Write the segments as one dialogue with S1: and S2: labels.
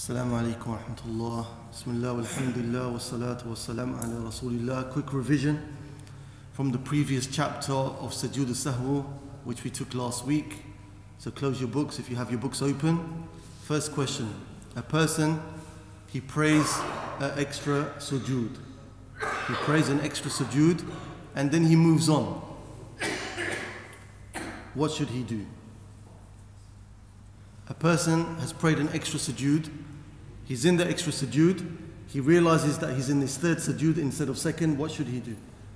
S1: Assalamu alaikum wa rahmatullah. Bismillah walhamdulillah wa salatu wa salam ala rasulillah. Quick revision from the previous chapter of Sujood al-Sahwu, which we took last week. So close your books if you have your books open. First question. A person, he prays an extra sujood. He prays an extra sujood and then he moves on. What should he do? A person has prayed an extra sujood. He's in the extra sujood. He realizes that he's in his third sujood instead of second. What should he do?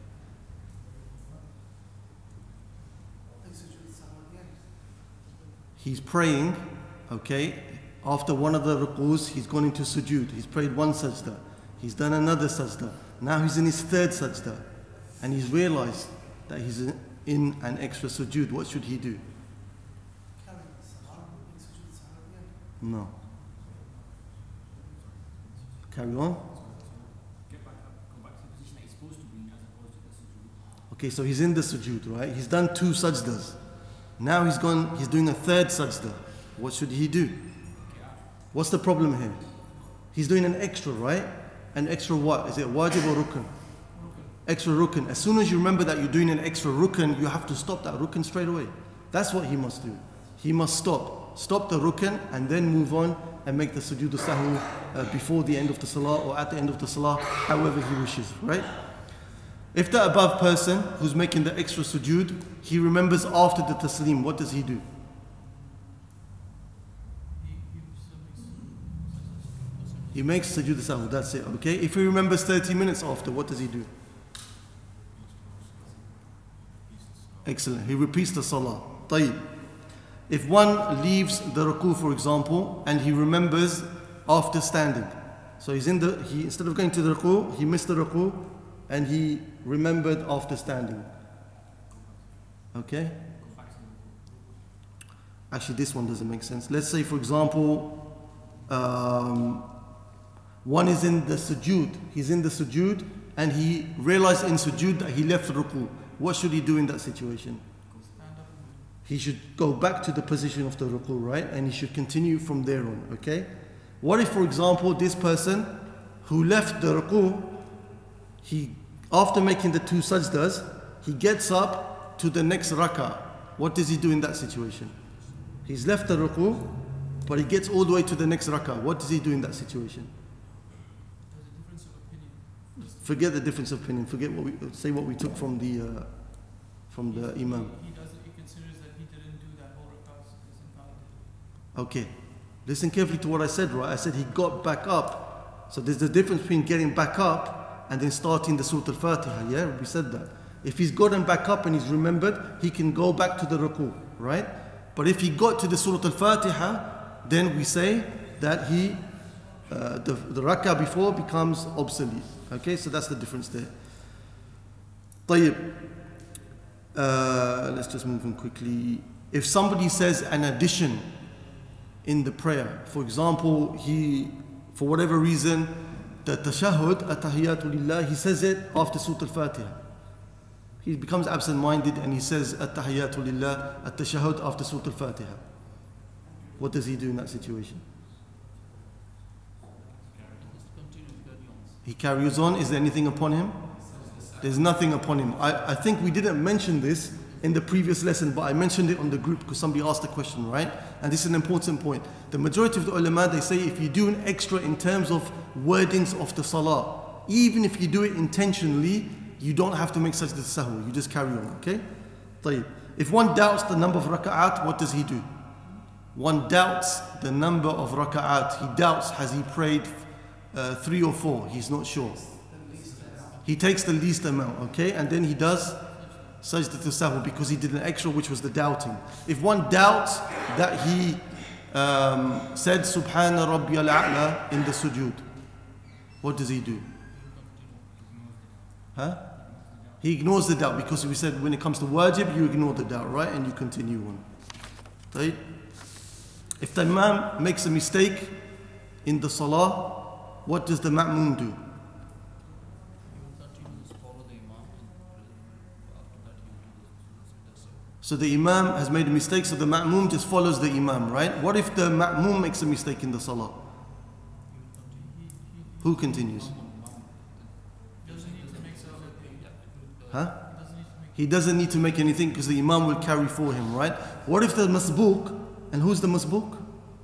S1: He's praying, okay. After one of the rukus, he's gone into sujood. He's prayed one sajda. He's done another sajda. Now he's in his third sajda. And he's realized that he's in an extra sujood. What should he do? No. Carry on. Okay, so he's in the sujood, right? He's done two sajdas. Now he's doing a third sajda. What should he do? What's the problem here? He's doing an extra, right? An extra what? Is it wajib or rukn? Extra rukn. As soon as you remember that you're doing an extra rukn, you have to stop that rukn straight away. That's what he must do. He must stop the rukn and then move on and make the sujood al-sahwu before the end of the salah or at the end of the salah, however he wishes, right? If the above person who's making the extra sujood, he remembers after the taslim, what does he do? He makes sujood al-sahwu, that's it, okay? If he remembers 30 minutes after, what does he do? Excellent, he repeats the salah. Tayyib. If one leaves the ruku, for example, and he remembers after standing. So instead of going to the ruku, he missed the ruku and he remembered after standing. Okay? Actually, this one doesn't make sense. Let's say, for example, one is in the sujood. He's in the sujood and he realized in sujood that he left the ruku. What should he do in that situation? He should go back to the position of the ruku, right? And he should continue from there on, okay? What if, for example, this person who left the ruku, after making the two sajdas, he gets up to the next rak'ah. What does he do in that situation? He's left the ruku, but he gets all the way to the next rak'ah. What does he do in that situation?
S2: There's a difference of opinion.
S1: Forget the difference of opinion. Forget what we took from the imam. Okay, listen carefully to what I said, right? I said he got back up. So there's the difference between getting back up and then starting the Surah al-Fatiha, yeah? We said that. If he's gotten back up and he's remembered, he can go back to the ruku, right? But if he got to the Surah al-Fatiha, then we say that the rak'ah before becomes obsolete. Okay, so that's the difference there. Tayyib. Let's just move on quickly. If somebody says an addition in the prayer, for example, for whatever reason, the tashahhud, at-tahiyyatu lillah, he says it after Surah al-Fatiha. He becomes absent-minded and he says at-tahiyyatu lillah, at-tashahhud after Surah al-Fatiha. What does he do in that situation? He carries on. Is there anything upon him? There's nothing upon him. I think we didn't mention this in the previous lesson, but I mentioned it on the group because somebody asked a question, right? And this is an important point. The majority of the ulama, they say if you do an extra in terms of wordings of the salah, even if you do it intentionally, you don't have to make sajda sahwi. You just carry on, okay? طيب. If one doubts the number of raka'at, what does he do? One doubts the number of raka'at. He doubts, has he prayed 3 or 4? He's not sure. He takes the least amount, okay? And then he does sajda to sahwi because he did an extra, which was the doubting. If one doubts that he said Subhana Rabbiyal A'la in the sujood, what does he do? Huh? He ignores the doubt because we said when it comes to wajib, you ignore the doubt, right? And you continue on. Right? If the imam makes a mistake in the salah, what does the ma'moom do? So the imam has made a mistake, so the ma'moom just follows the imam, right? What if the ma'moom makes a mistake in the salah? Who continues?
S2: Doesn't need to make salat.
S1: Huh?
S2: He doesn't need to make
S1: He doesn't need to make anything because the Imam will carry for him, right? What if the masbook, and who's the masbook?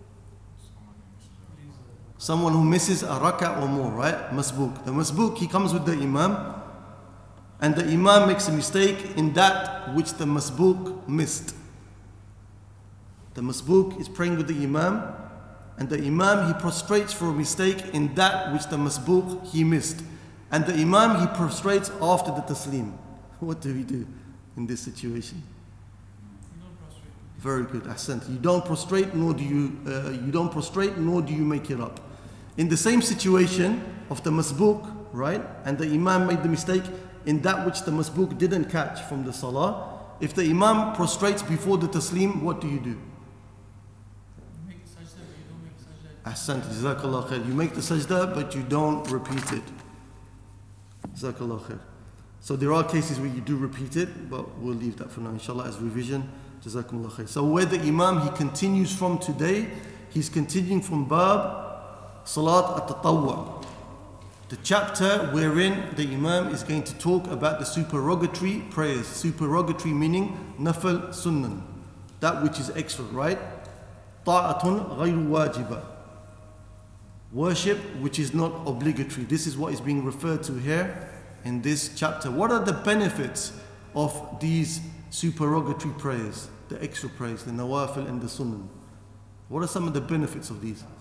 S1: Someone who misses a rak'ah or more, right? Masbook. The masbook, he comes with the Imam, and the Imam makes a mistake in that which the masbook missed. The masbook is praying with the Imam, and the Imam, he prostrates for a mistake in that which the masbook he missed. And the Imam, he prostrates after the taslim. What do we do in this situation?
S2: You don't prostrate.
S1: Very good, ahsant. You don't prostrate, nor do you make it up. In the same situation of the masbook, right? And the Imam made the mistake in that which the masbook didn't catch from the salah. If the Imam prostrates before the taslim, what do you do?
S2: You make sajda, but you don't make sajda.
S1: Ahsant, jazakallah khair. You make the sajda, but you don't repeat it. Jazakallah khair. So there are cases where you do repeat it, but we'll leave that for now, inshallah, as revision. Jazakumullah khair. So where the Imam, he continues from today, he's continuing from Bab Salat at-Tatawwa, the chapter wherein the Imam is going to talk about the supererogatory prayers. Supererogatory meaning nafal sunnan, that which is extra, right? Ta'atun ghayru wajiba, worship which is not obligatory. This is what is being referred to here in this chapter. What are the benefits of these supererogatory prayers, the extra prayers, the nawafil and the sunnah? What are some of the benefits of these?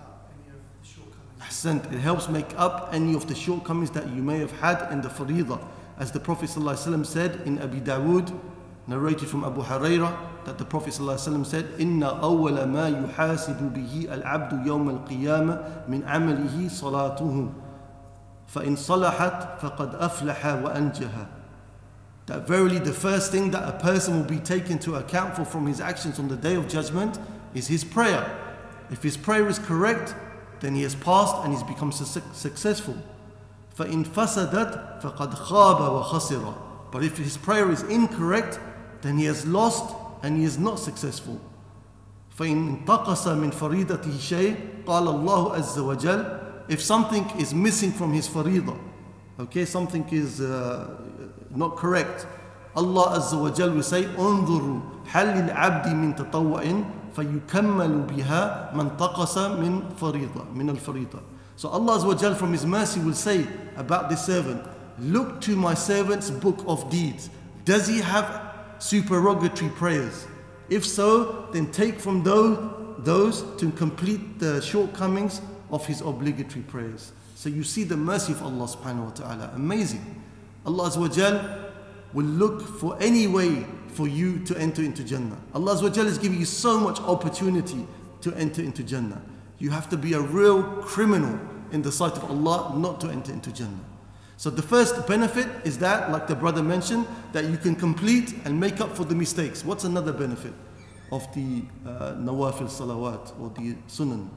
S1: It helps make up any of the shortcomings that you may have had in the faridah. As the Prophet ﷺ said in Abi Dawood, narrated from Abu Hurairah, that the Prophet ﷺ said, "Inna awwala ma yuhasibu bihi al-abdu yawm al-qiyamah min amalihi salatuhu, fa in salahat faqad aflaha wa anjaha." That verily the first thing that a person will be taken to account for from his actions on the Day of Judgment is his prayer. If his prayer is correct, then he has passed and he's become successful. فَإِن فَسَدَتْ فَقَدْ خَابَ وَخَسِرَ. But if his prayer is incorrect, then he has lost and he is not successful. فَإِن انتقص مِنْ فَرِيدَتِهِ شَيْءٍ قَالَ اللَّهُ عَزَّ وَجَلَّ. If something is missing from his faridah, okay, something is not correct, Allah Azza wa Jal will say, انظروا هل للعبد من تطوع فيكمل بها من انتقص من الفريضة. So Allah Azza wa Jal from His mercy will say about this servant, look to my servant's book of deeds. Does he have supererogatory prayers? If so, then take from those to complete the shortcomings of his obligatory prayers. So you see the mercy of Allah subhanahu wa ta'ala. Amazing. Allah Azza wa Jal will look for any way for you to enter into Jannah. Allah Azza wa Jal is giving you so much opportunity to enter into Jannah. You have to be a real criminal in the sight of Allah not to enter into Jannah. So the first benefit is that, like the brother mentioned, that you can complete and make up for the mistakes. What's another benefit of the nawafil salawat or the sunan?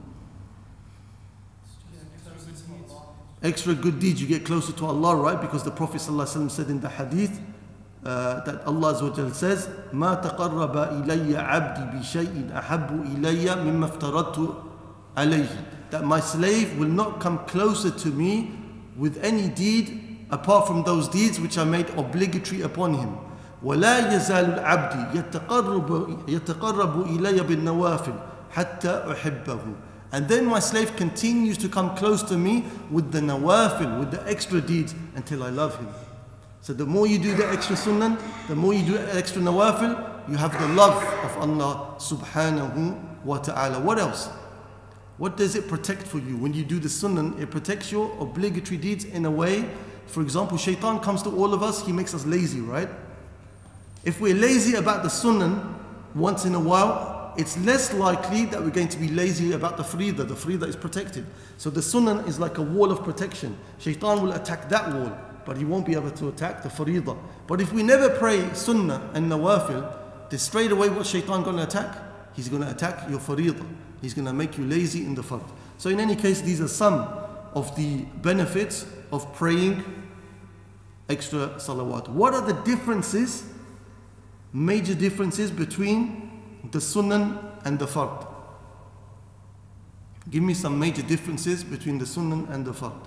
S1: Extra good deeds, you get closer to Allah, right? Because the Prophet ﷺ said in the hadith that Allah Azza wa Jalla says, مَا تَقَرَّبَ إِلَيَّ عَبْدِي بِشَيْءٍ أَحَبُّ إِلَيَّ مِمَّا افْتَرَضْتُ عَلَيْهِ. That my slave will not come closer to me with any deed apart from those deeds which are made obligatory upon him. وَلَا يَزَالُ الْعَبْدِ يَتَقَرَّبُ إِلَيَّ بِالنَّوَافِلِ حَتَّى أُحِبَّهُ. And then my slave continues to come close to me with the nawafil, with the extra deeds, until I love him. So the more you do the extra sunnah, the more you do extra nawafil, you have the love of Allah subhanahu wa ta'ala. What else? What does it protect for you? When you do the sunnah, it protects your obligatory deeds in a way. For example, shaitan comes to all of us, he makes us lazy, right? If we're lazy about the sunnah once in a while, it's less likely that we're going to be lazy about the faridah. The faridah is protected. So the sunnah is like a wall of protection. Shaitan will attack that wall, but he won't be able to attack the faridah. But if we never pray sunnah and nawafil, then straight away what shaitan going to attack? He's going to attack your faridah. He's going to make you lazy in the fard. So in any case, these are some of the benefits of praying extra salawat. What are the differences, major differences between the sunnah and the fard? Give me some major differences between the sunnah and the fard.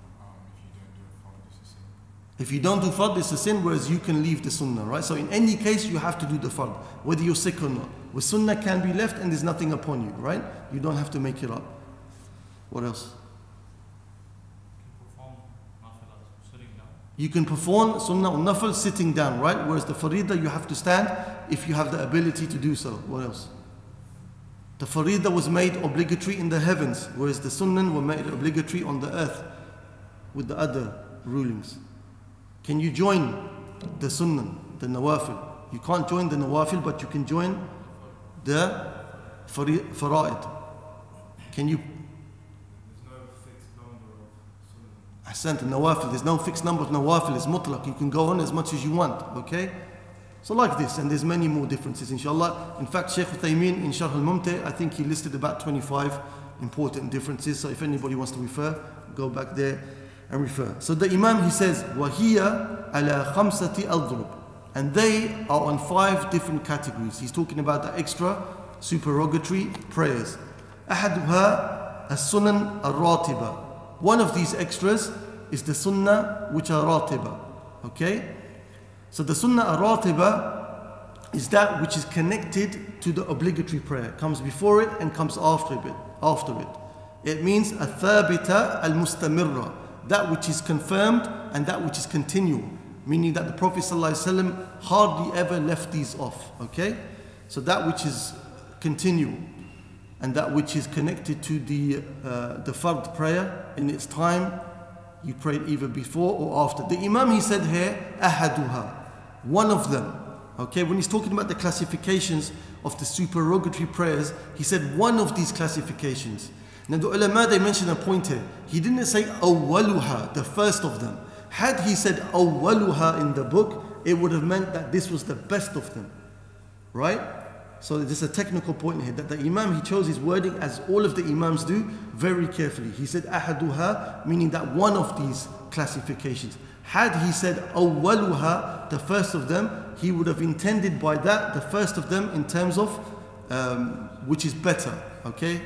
S1: If you don't do fard, it's a sin, whereas you can leave the sunnah, right? So in any case, you have to do the fard, whether you're sick or not. With sunnah can be left and there's nothing upon you, right? You don't have to make it up. What else? You can perform sunnah or nafil sitting down, right? Whereas the farida, you have to stand if you have the ability to do so. What else? The farida was made obligatory in the heavens, whereas the sunnah were made obligatory on the earth with the other rulings. Can you join the sunnah, the nawafil? You can't join the nawafil, but you can join the fara'id. Can you?
S3: There's no fixed number of sunnah.
S1: Ahsant, nawafil. There's no fixed number of nawafil. It's mutlaq. You can go on as much as you want. Okay? So like this, and there's many more differences, inshallah. In fact, Shaykh Uthaymeen in Sharh al-Mumti', I think he listed about 25 important differences. So if anybody wants to refer, go back there and refer. So the Imam, he says, وَهِيَ عَلَى خَمْسَةِ أَضْرُبٍ, and they are on 5 different categories. He's talking about the extra supererogatory prayers. أَحَدُهَا السُّنَنْ الرَّاتِبَةِ. One of these extras is the sunnah which are ratiba. Okay? So the sunnah al-ratiba is that which is connected to the obligatory prayer. It comes before it and comes after it. It means al-thabita al-mustamirra, that which is confirmed and that which is continual. Meaning that the Prophet ﷺ hardly ever left these off. Okay? So that which is continual and that which is connected to the fard prayer in its time, you pray either before or after. The Imam, he said here, ahaduha, one of them. Okay, when he's talking about the classifications of the supererogatory prayers, he said one of these classifications. Now the ulama, they mentioned a point here. He didn't say awwaluha, the first of them. Had he said awwaluha in the book, it would have meant that this was the best of them. Right? So there's a technical point here, that the Imam, he chose his wording, as all of the Imams do, very carefully. He said ahaduha, meaning that one of these classifications. Had he said awwaluha, the first of them, he would have intended by that the first of them in terms of which is better. Okay?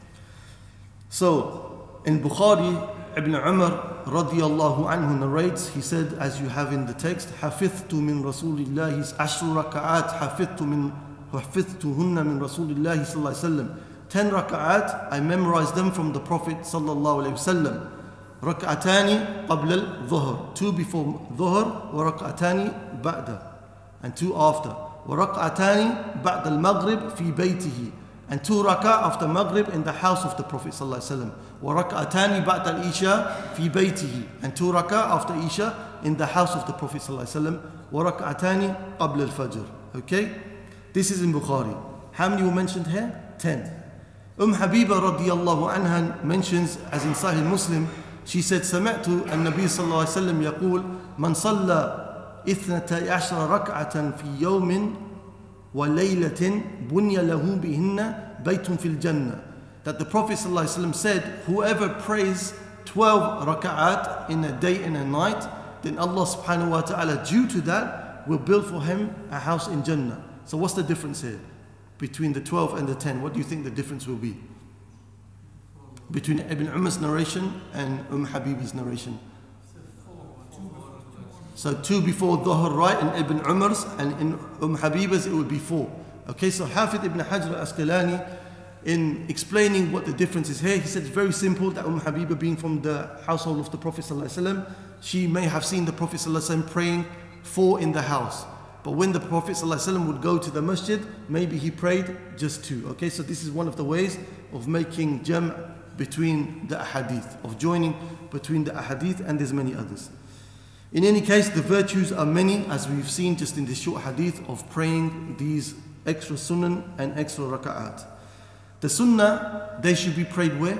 S1: So in Bukhari, Ibn Umar radiyallahu anhu narrates, he said, as you have in the text, حفظت من رسول الله 10 ركعات حفظتهن من رسول الله صلى الله عليه وسلم. 10 raka'at, I memorized them from the Prophet sallallahu alayhi wasallam. ركعتان قبل الظهر, 2 before ظهر, وركعتان بعد, and 2 after. وركعتان بعد المغرب في بيته, and 2 rak'ah after Maghrib in the house of the Prophet sallallahu alaihi wasallam. وَرَكْعَتَانِ بَعْدَ الْإِشَاءِ فِي بَيْتِهِ, and 2 rak'ah after Isha in the house of the Prophet sallallahu alaihi wasallam. وَرَكْعَتَانِ قَبْلَ الْفَجْرِ. Okay? This is in Bukhari. How many were mentioned here? 10. Habiba radiyallahu anha mentions, as in Sahih Muslim, she said, سمعت النبي صلى الله عليه وسلم يقول من صلى 12 ركعة في يوم وَلَيْلَةٍ بُنْيَ لَهُ بِهِنَّ بَيْتٌ فِي الْجَنَّةِ. That the Prophet ﷺ said, whoever prays 12 raka'at in a day and a night, then Allah subhanahu wa ta'ala, due to that, will build for him a house in Jannah. So what's the difference here between the 12 and the 10? What do you think the difference will be between Ibn Umar's narration and Habibi's narration? So 2 before Dhuhr, right, in Ibn Umar's, and in Habiba's it would be 4. Okay, so Hafid ibn Hajar al-Asqalani, in explaining what the difference is here, he said it's very simple, that Habiba, being from the household of the Prophet ﷺ, she may have seen the Prophet ﷺ praying 4 in the house. But when the Prophet ﷺ would go to the masjid, maybe he prayed just 2. Okay, so this is one of the ways of making jam' between the ahadith, of joining between the ahadith, and there's many others. In any case, the virtues are many, as we've seen just in this short hadith, of praying these extra sunan and extra raka'at. The sunnah, they should be prayed where?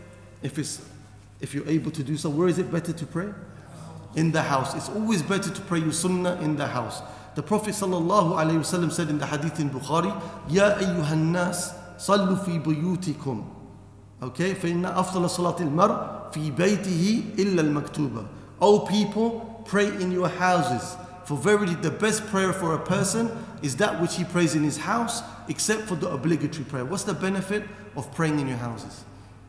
S1: If you're able to do so, where is it better to pray? In the house. It's always better to pray your sunnah in the house. The Prophet sallallahu alaihi wasallam said in the hadith in Bukhari, Ya ayyuhan nas, sallu fi buyutikum. Okay, فَإِنَّ أَفْضَلَ صَلَاةِ الْمَرْءِ فِي بَيْتِهِ إِلَّا الْمَكْتُوبَةِ. O people, pray in your houses. For verily the best prayer for a person is that which he prays in his house, except for the obligatory prayer. What's the benefit of praying in your houses?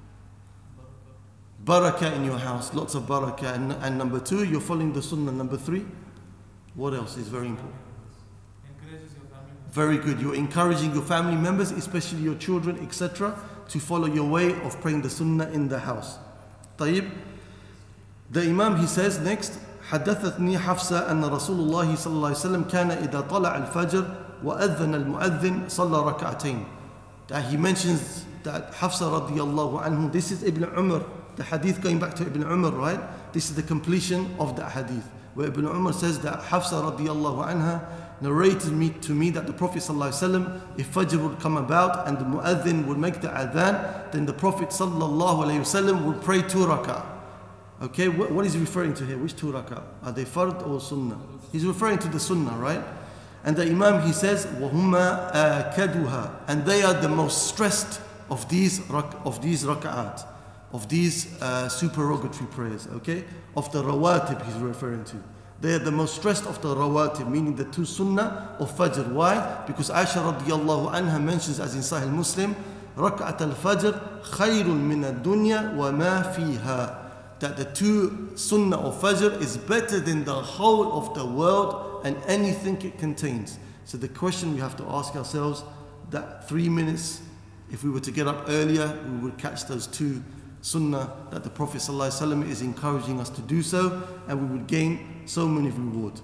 S1: barakah in your house, lots of barakah. And number 2, you're following the sunnah. Number 3, what else is very important?
S2: Encourages your family.
S1: Very good. You're encouraging your family members, especially your children, etc., to follow your way of praying the sunnah in the house. طيب. The Imam, he says next, حدثتني حفصة أن رسول الله صلى الله عليه وسلم كان إذا طلع الفجر وأذن المؤذن صلى ركعتين. That he mentions that Hafsa radiallahu anhu, this is Ibn Umar, the hadith going back to Ibn Umar, right? This is the completion of that hadith, where Ibn Umar says that Hafsa radiallahu anha narrated to me that the Prophet sallallahu alaihi wasallam, if Fajr would come about and the mu'adhin would make the adhan, then the Prophet sallallahu alaihi wasallam would pray 2 rak'ah. Okay, what is he referring to here? Which 2 rak'ah? Are they fard or sunnah? He's referring to the sunnah, right? And the Imam, he says, وَهُمَا آكَدُهَا, and they are the most stressed of these rak'at, of these supererogatory prayers, okay? Of the rawatib he's referring to. They are the most stressed of the rawatib, meaning the 2 sunnah of Fajr. Why? Because Aisha radiallahu anha mentions, as in Sahih Muslim, رَكْعَةَ الْفَجْرِ خَيْرٌ مِنَ الدُّنْيَا وَمَا فِيهَا, that the 2 sunnah of Fajr is better than the whole of the world and anything it contains. So the question we have to ask ourselves, that 3 minutes, if we were to get up earlier, we would catch those 2 sunnah that the Prophet ﷺ is encouraging us to do so, and we would gain so many rewards.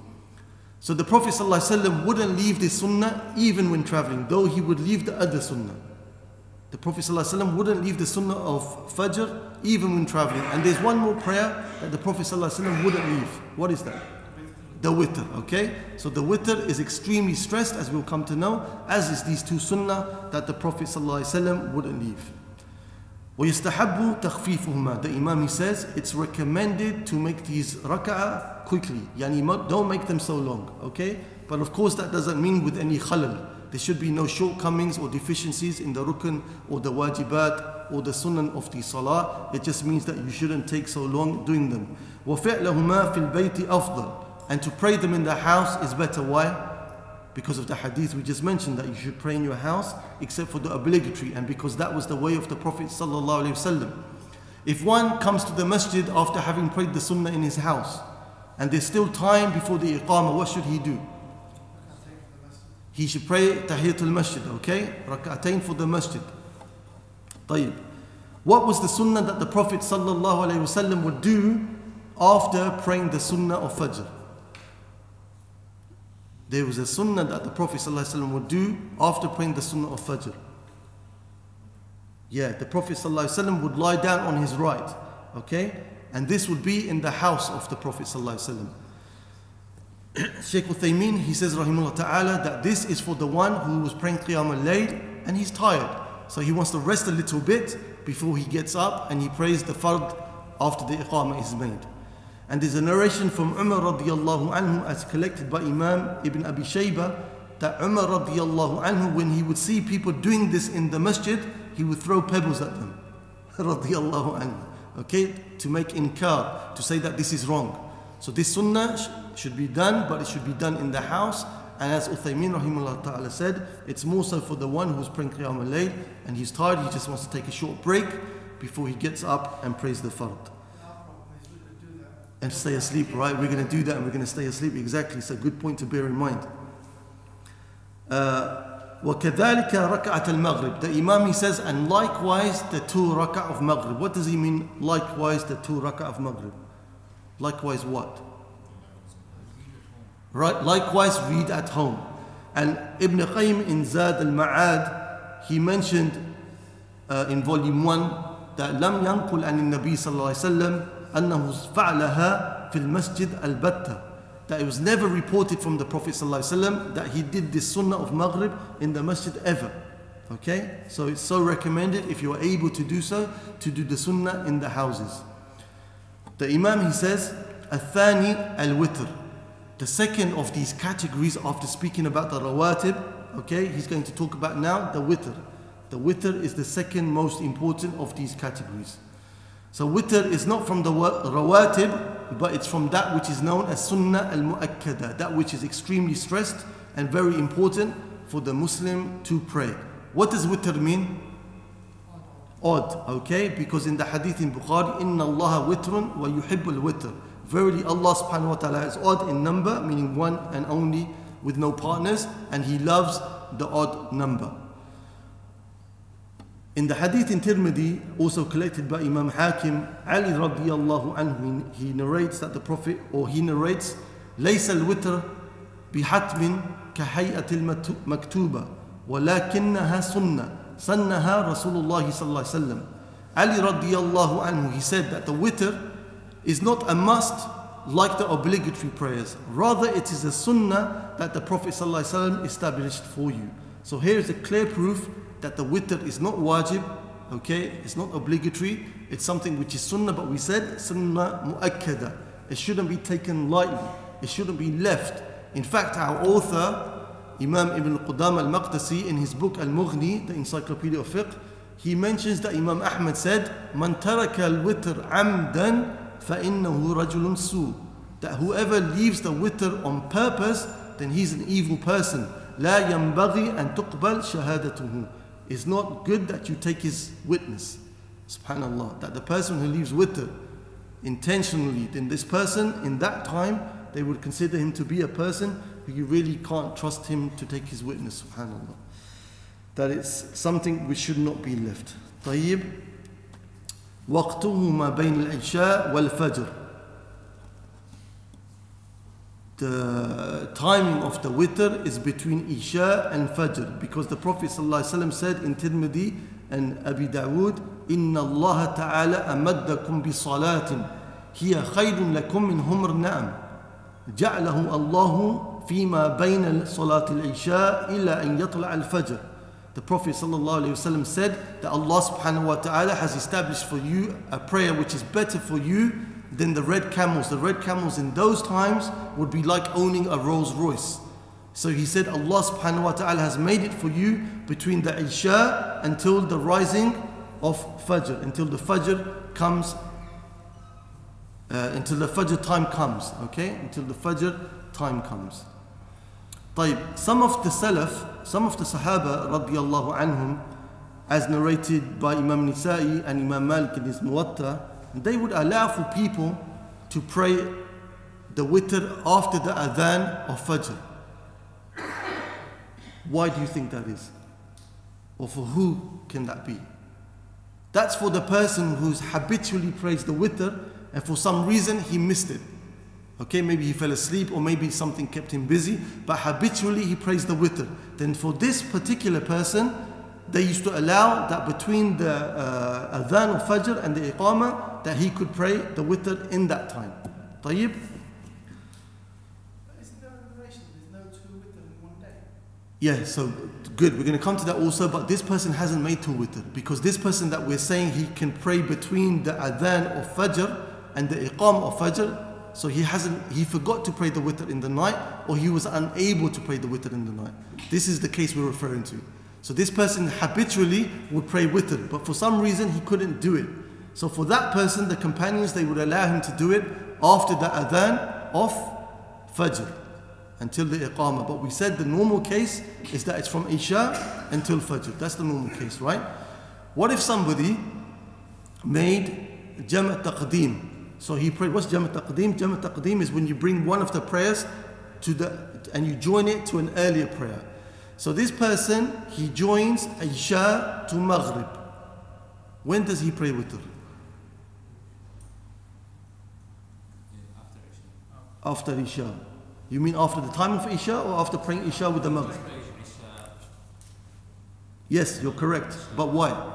S1: So the Prophet ﷺ wouldn't leave this sunnah even when traveling, though he would leave the other sunnah. The Prophet ﷺ wouldn't leave the sunnah of Fajr even when traveling. And there's one more prayer that the Prophet ﷺ wouldn't leave. What is that? The witr, okay? So the witr is extremely stressed, as we'll come to know, as is these 2 sunnah that the Prophet ﷺ wouldn't leave. وَيَسْتَحَبُّ تَخْفِيفُهُمَا. The Imam, he says, it's recommended to make these rak'ah quickly. Yani don't make them so long, okay? But of course that doesn't mean with any khalal. There should be no shortcomings or deficiencies in the rukn or the wajibat or the sunan of the salah. It just means that you shouldn't take so long doing them. وَفِعْلَهُمَا فِي الْبَيْتِ أَفْضَلُ. And to pray them in the house is better. Why? Because of the hadith we just mentioned, that you should pray in your house except for the obligatory, and because that was the way of the Prophet sallallahu alaihi wasallam. If one comes to the masjid after having prayed the sunnah in his house and there's still time before the iqamah, what should he do? He should pray tahiyatul masjid, okay? Rak'atayn for the masjid. طيب. What was the sunnah that the Prophet sallallahu alaihi wasallam would do after praying the sunnah of Fajr? There was a sunnah that the Prophet ﷺ would do after praying the sunnah of Fajr. Yeah, the Prophet ﷺ would lie down on his right, okay? And this would be in the house of the Prophet ﷺ. Shaykh Uthaymeen, he says, rahimahullah ta'ala, that this is for the one who was praying Qiyam al-Layl and he's tired. So he wants to rest a little bit before he gets up and he prays the fard after the iqamah is made. And there's a narration from Umar radiallahu anhu, as collected by Imam Ibn Abi Shaybah, that Umar radiallahu anhu, when he would see people doing this in the masjid, he would throw pebbles at them. Radiallahu anhu. Okay, to make inkar, to say that this is wrong. So this sunnah should be done, but it should be done in the house. And as Uthaymeen rahimahullah ta'ala said, it's more so for the one who's praying Qiyam al-Layl and he's tired, he just wants to take a short break before he gets up and prays the fard. And stay asleep, right? We're going to do that and we're going to stay asleep. Exactly, it's a good point to bear in mind. وَكَذَلِكَ رَكَعَةَ الْمَغْرِبِ. The Imam, he says, and likewise the 2 rak'ah of Maghrib. What does he mean, likewise the 2 rak'ah of Maghrib? Likewise what? Right, likewise read at home. And Ibn Qayyim in Zad al-Ma'ad, he mentioned in volume 1 that لم ينقل عن النبي صلى الله عليه وسلم أنه فعلها في المسجد البتة. That it was never reported from the Prophet صلى الله عليه وسلم that he did this sunnah of Maghrib in the masjid ever. Okay, so it's so recommended, if you are able to do so, to do the sunnah in the houses. The Imam, he says, الثاني الوتر. The second of these categories, after speaking about the rawatib, okay, he's going to talk about now the witr. The witr is the second most important of these categories. So witr is not from the rawatib, but it's from that which is known as sunnah al-mu'akkada, that which is extremely stressed and very important for the Muslim to pray. What does witr mean? odd, okay? Because in the hadith in Bukhari, Inna Allah witrun wa yuhibbul witr. Verily Allah subhanahu wa ta'ala is odd in number, meaning one and only with no partners, and He loves the odd number. In the hadith in Tirmidhi, also collected by Imam Hakim, Ali radiyallahu anhu, he narrates that the Prophet, or he narrates, ليس الوتر بحتم كهيئة المكتوبة ولكنها سنة سنها رسول الله صلى الله عليه وسلم. Ali radiyallahu anhu, he said that the witr is not a must like the obligatory prayers. Rather, it is a sunnah that the Prophet sallallahu alaihi wasallam established for you. So here is a clear proof that the witr is not wajib, okay? It's not obligatory. It's something which is sunnah, but we said sunnah mu'akkada. It shouldn't be taken lightly. It shouldn't be left. In fact, our author, Imam Ibn Qudam al-Maqdisi, in his book Al-Mughni, the Encyclopedia of Fiqh, he mentions that Imam Ahmad said, "Man taraka al-witr amdan فَإِنَّهُ رَجُلٌ سُوءٌ." That whoever leaves the witr on purpose, then he's an evil person. لَا يَنْبَغِي أَن تُقْبَلْ شَهَادَتُهُ. It's not good that you take his witness. Subhanallah. That the person who leaves witr intentionally, then this person in that time, they would consider him to be a person who you really can't trust him to take his witness. Subhanallah. That is something which should not be left. طيب. وقته ما بين العشاء والفجر. The timing of the witr is between Isha and Fajr, because the Prophet ﷺ said in Tirmidhi and Abi Dawood, إن الله تعالى أمدكم بصلاة هي خير لكم من حمر النعم جعله الله فيما بين صلاة العشاء إلى أن يطلع الفجر. The Prophet ﷺ said that Allah subhanahu wa ta'ala has established for you a prayer which is better for you than the red camels. The red camels in those times would be like owning a Rolls Royce. So he said Allah subhanahu wa ta'ala has made it for you between the Isha until the rising of Fajr, until the Fajr comes, until the Fajr time comes, okay? Until the Fajr time comes. طيب, some of the Salaf, some of the Sahaba radiyallahu anhum, as narrated by Imam Nisa'i and Imam Malik in his Muwatta, they would allow for people to pray the witr after the adhan of Fajr. Why do you think that is? Or for who can that be? That's for the person who's habitually prays the witr and for some reason he missed it. Okay, maybe he fell asleep or maybe something kept him busy, but habitually he prays the witr. Then for this particular person, they used to allow that between the adhan of Fajr and the iqamah, that he could pray the witr in that time. طيب?
S4: Isn't there a narration there's no two witr in one day?
S1: Yeah, so good. We're going to come to that also, but this person hasn't made two witr, because this person that we're saying he can pray between the adhan of Fajr and the iqamah of Fajr, so he forgot to pray the witr in the night, or he was unable to pray the witr in the night. This is the case we're referring to. So this person habitually would pray witr, but for some reason he couldn't do it. So for that person, the companions, they would allow him to do it after the adhan of Fajr until the iqamah. But we said the normal case is that it's from Isha until Fajr. That's the normal case, right? What if somebody made Jam' Taqdeem? So he prayed, what's Jam' Taqdeem? Jam' Taqdeem is when you bring one of the prayers and you join it to an earlier prayer. So this person, he joins Isha to Maghrib. When does he pray witr? After Isha. You mean after the time of Isha or after praying Isha with the Maghrib? Yes, you're correct. But why?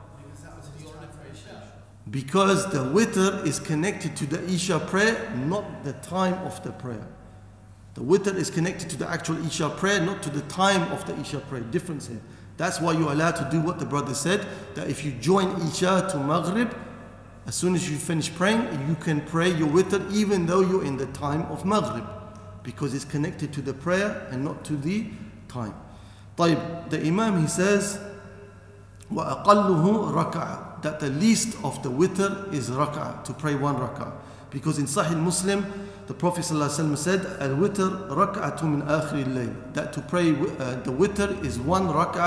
S1: Because the witr is connected to the Isha prayer, not the time of the prayer. The witr is connected to the actual Isha prayer, not to the time of the Isha prayer. Difference here. That's why you're allowed to do what the brother said, that if you join Isha to Maghrib, as soon as you finish praying, you can pray your witr even though you're in the time of Maghrib, because it's connected to the prayer and not to the time. طيب, the Imam, he says, وَأَقَلُّهُ رَكَعَةً, that the least of the witr is rak'ah, to pray one rak'ah. Because in Sahih Muslim, the Prophet ﷺ said, Al-witr rak'atu min akhir al-layl, that to pray the witr is one rak'ah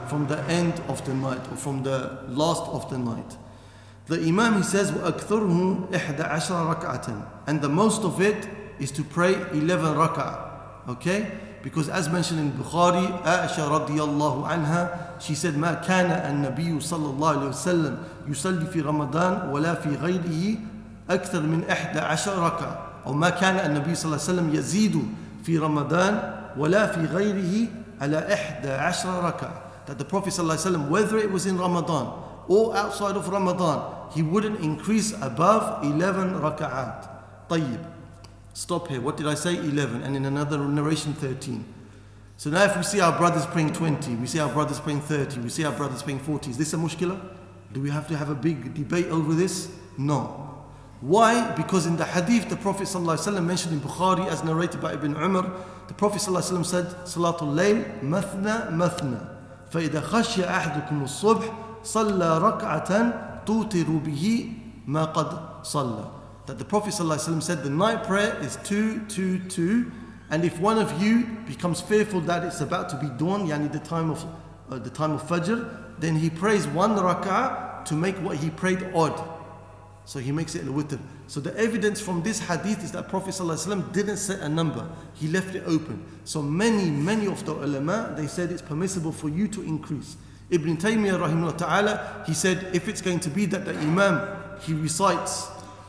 S1: from the end of the night or from the last of the night. The Imam, he says, وَأَكْثُرُهُ إِحْدَ عَشْرَ رَكْعَةً, and the most of it is to pray 11 rak'ah. Okay? Because as mentioned in Bukhari, Aisha radiyallahu anha, she said, ما كان النبي صلى الله عليه وسلم يصلي في رمضان ولا في غيره أكثر من 11 ركعة. أو ما كان النبي صلى الله عليه وسلم يزيد في رمضان ولا في غيره على 11 ركعة. That the Prophet صلى الله عليه وسلم, whether it was in Ramadan or outside of Ramadan, he wouldn't increase above 11 raka'at. طيب. Stop here. What did I say? 11. And in another narration, 13. So now if we see our brothers praying 20, we see our brothers praying 30, we see our brothers praying 40, is this a mushkila? Do we have to have a big debate over this? No. Why? Because in the hadith, the Prophet ﷺ mentioned in Bukhari, as narrated by Ibn Umar, the Prophet ﷺ said, Salatul Layl, mathna, mathna. فَإِذَا خَشْيَ أَحْدُكُمُ الصُّبْحِ صَلَّى رَكْعَةً تُوتِرُ بِهِ مَا قَدْ صَلَّى. That the Prophet ﷺ said the night prayer is 2, 2, 2, and if one of you becomes fearful that it's about to be dawn, yani the time of Fajr, then he prays 1 rak'ah to make what he prayed odd. So he makes it al-witr. So the evidence from this hadith is that Prophet ﷺ didn't set a number, he left it open. So many of the ulama, they said it's permissible for you to increase. Ibn Taymiyyah rahimahullah ta'ala, he said if it's going to be that the Imam, he recites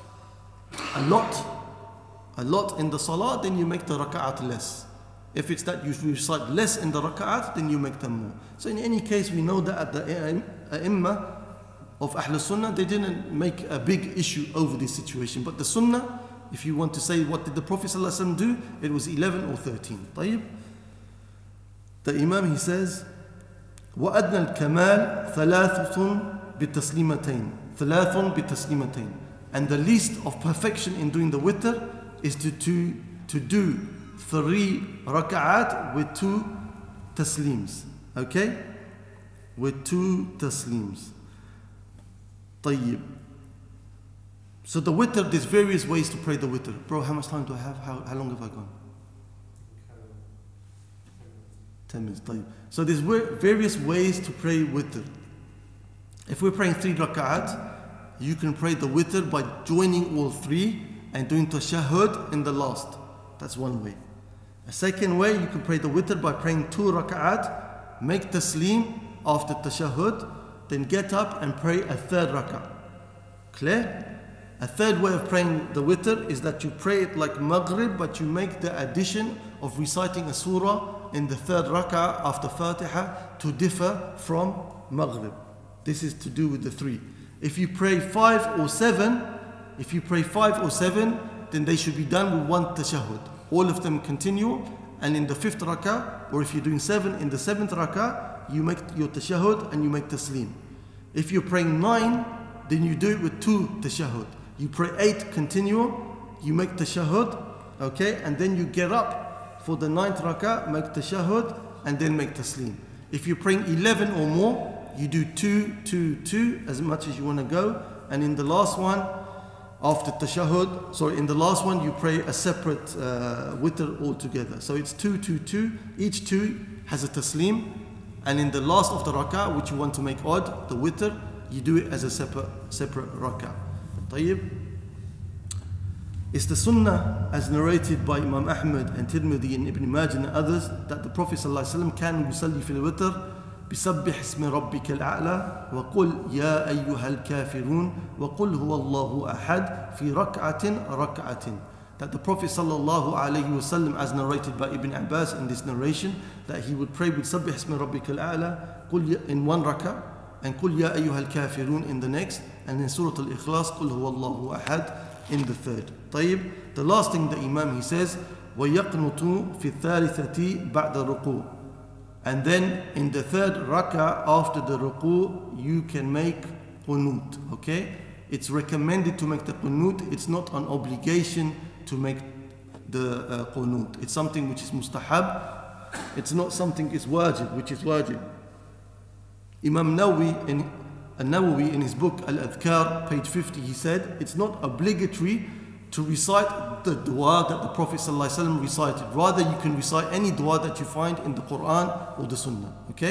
S1: a lot in the salah, then you make the raka'at less. If it's that you recite less in the raka'at, then you make them more. So in any case, we know that at the A'immah of Ahl Sunnah, they didn't make a big issue over this situation. But the Sunnah, if you want to say what did the Prophet ﷺ do, it was 11 or 13. طيب. The Imam, he says, وَأَدْنَى الْكَمَالِ ثَلَاثٌ بِالتَّسْلِيمَتَيْن ثَلَاثٌ بِالتَّسْلِيمَتَيْن. And the least of perfection in doing the witr is to do 3 raka'at with 2 taslims. Okay? With 2 taslims. طيب. So the witr, there's various ways to pray the witr. Bro, how much time do I have? How long have I gone? 10 minutes. طيب. So there's various ways to pray witr. If we're praying 3 raka'at, you can pray the witr by joining all 3 and doing tashahhud in the last. That's one way. A second way, you can pray the witr by praying 2 raka'at, make taslim after tashahhud, then get up and pray a 3rd raka'ah. Clear? A third way of praying the witr is that you pray it like maghrib, but you make the addition of reciting a surah in the 3rd raka'ah after Fatiha to differ from maghrib. This is to do with the 3. If you pray 5 or 7, then they should be done with 1 tashahhud. All of them continue, and in the 5th rak'ah, or if you're doing 7, in the 7th rak'ah, you make your tashahhud and you make taslim. If you're praying 9, then you do it with 2 tashahhud. You pray 8 continual, you make tashahhud, okay, and then you get up for the 9th rak'ah, make tashahhud, and then make taslim. If you're praying 11 or more, you do 2, 2, 2, as much as you want to go, and in the last one, after tashahhud, in the last one, you pray a separate witr altogether. So it's 2, 2, 2, each 2 has a taslim, and in the last of the rak'ah, which you want to make odd, the witr, you do it as a separate rak'ah. طيب. It's the sunnah as narrated by Imam Ahmad and Tirmidhi and Ibn Majah and others that the Prophet ﷺ كان يصلي في الوتر بسبح اسم ربك الأعلى وقل يا أيها الكافرون وقل هو الله أحد في ركعة. That the Prophet ﷺ, as narrated by Ibn Abbas in this narration, that he would pray with سبح اسم ربك الأعلى in 1 rak'ah, and قل يا أيها الكافرون in the next, and in Surah Al-Ikhlas قل هو الله أحد in the 3rd. طيب. The last thing the Imam, he says وَيَقْنُطُ فِي الثَّالِثَةِ بَعْدَ الرُّكُوعِ. And then in the 3rd rak'ah after the ruku, you can make qunut. Okay? It's recommended to make the qunut. It's not an obligation to make the qunut. It's something which is mustahab. It's not something is wajib, which is wajib. Imam Nawawi in his book Al-Adhkar, page 50, he said, it's not obligatory to recite the dua that the Prophet ﷺ recited. Rather, you can recite any dua that you find in the Quran or the Sunnah. Okay?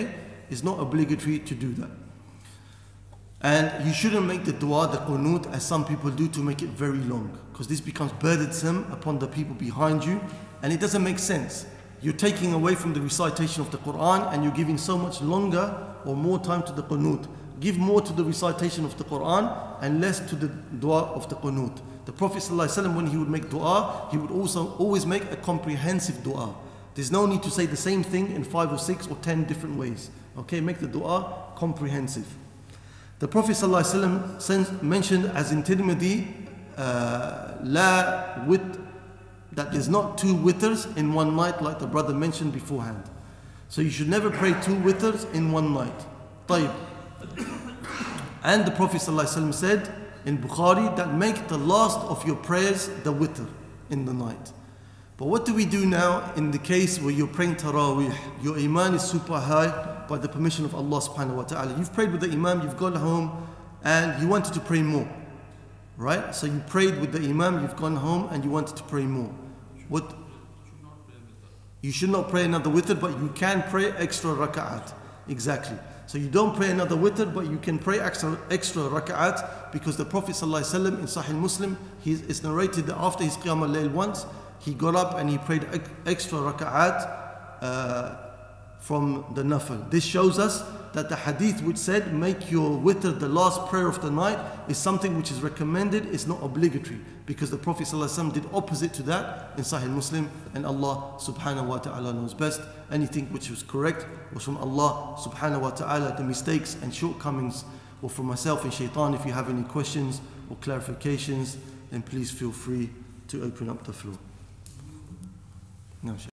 S1: it's not obligatory to do that. And you shouldn't make the dua, the qunut, as some people do, to make it very long, because this becomes burdensome upon the people behind you, and it doesn't make sense. You're taking away from the recitation of the Quran, and you're giving so much longer or more time to the qunut. Give more to the recitation of the Quran and less to the dua of the qunut. The Prophet ﷺ, when he would make dua, he would also always make a comprehensive dua. There's no need to say the same thing in 5 or 6 or 10 different ways. Okay, make the dua comprehensive. The Prophet ﷺ mentioned, as in Tirmidhi, la wit, that there's not 2 witrs in one night, like the brother mentioned beforehand. So you should never pray 2 witrs in one night. طيب. And the Prophet ﷺ said in Bukhari that make the last of your prayers the witr in the night. But what do we do now in the case where you're praying Taraweeh? Your iman is super high by the permission of Allah subhanahu wa ta'ala. You've prayed with the imam, you've gone home and you wanted to pray more. Right? So you prayed with the imam, you've gone home and you wanted to pray more. What? You should not pray another witr, but you can pray extra raka'at. Exactly. So you don't pray another witr, but you can pray extra raka'at, because the Prophet ﷺ in Sahih Muslim, it's narrated that after his Qiyam al-Layl once, he got up and he prayed extra raka'at from the nafil. This shows us that the hadith which said make your witr the last prayer of the night is something which is recommended, it's not obligatory, because the Prophet ﷺ did opposite to that in Sahih Muslim, and Allah subhanahu wa ta'ala knows best. Anything which was correct was from Allah subhanahu wa ta'ala. The mistakes and shortcomings were from myself and shaitan. If you have any questions or clarifications, then please feel free to open up the floor. No,